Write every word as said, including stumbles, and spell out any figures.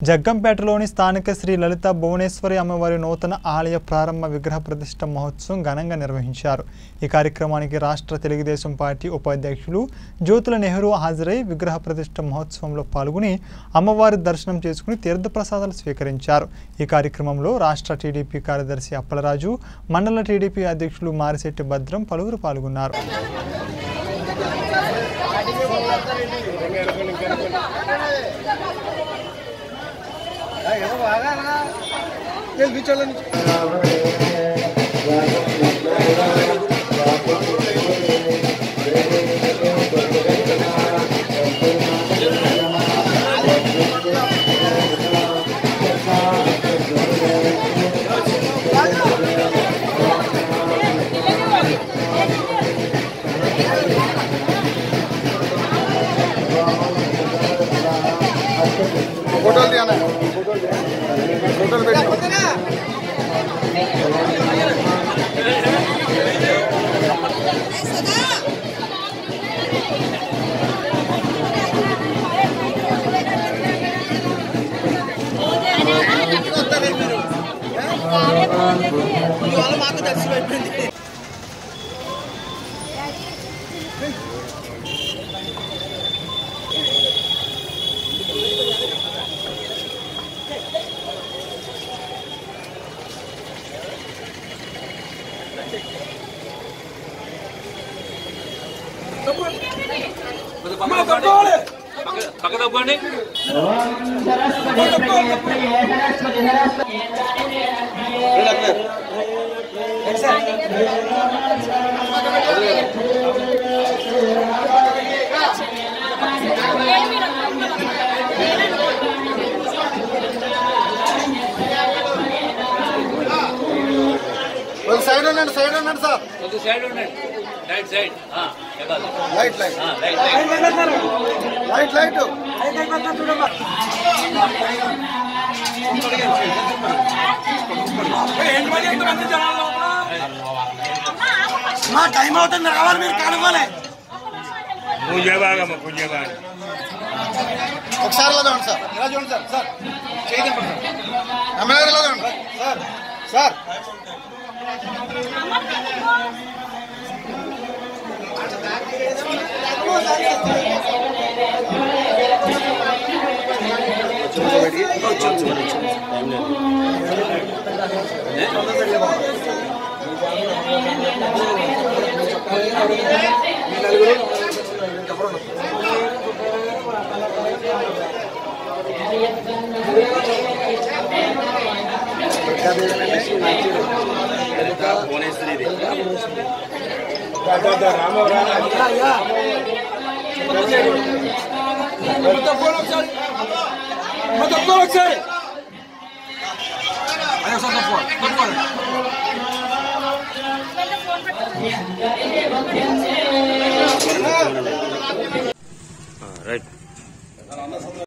జగ్గంపేటలోని స్థానిక శ్రీ లలిత భువనేశ్వరి అమ్మవారి నూతన ఆలయ ప్రారంభ విగ్రహ ప్రతిష్ఠ మహోత్సవం ఘనంగా నిర్వహించారు। ఈ కార్యక్రమానికి రాష్ట్ర తెలుగుదేశం పార్టీ ఉపాధ్యక్షులు జ్యోతుల నెహ్రూ హాజరై విగ్రహ ప్రతిష్ఠ మహోత్సవంలో పాల్గొని అమ్మవారి దర్శనం చేసుకుని తీర్థప్రసాదాలు స్వీకరించారు। ఈ కార్యక్రమంలో రాష్ట్ర టీడీపీ కార్యదర్శి అప్పలరాజు, మండల టీడీపీ అధ్యక్షులు మారిశెట్టి భద్రం పలువురు పాల్గొన్నారు। फोटो दिया ना फोटो बैठ साइड उन्नंడి సైడ్ ఉన్నండి సార్ కొద్ది సైడ్ ఉన్నండి రైట్ సైడ్ ఆ ఎబాలి లైట్ లైట్ ఆ లైట్ లైట్ లైట్ లైట్ అయిపోతా చూడమ్మా ఏంటి మరి ఎంత మంది జనాలు లోపల మా టైం అవుతుంది రావాలి మీరు కనుగోలే పూజ భాగమ్మ పూజ భాగం ఒకసారి ఇలా చూడండి సార్ ఇలా చూడండి సార్ సార్ చేయడం పడుతుంది అమ్మగారు ఇలా చూడండి సార్ సార్ రైట్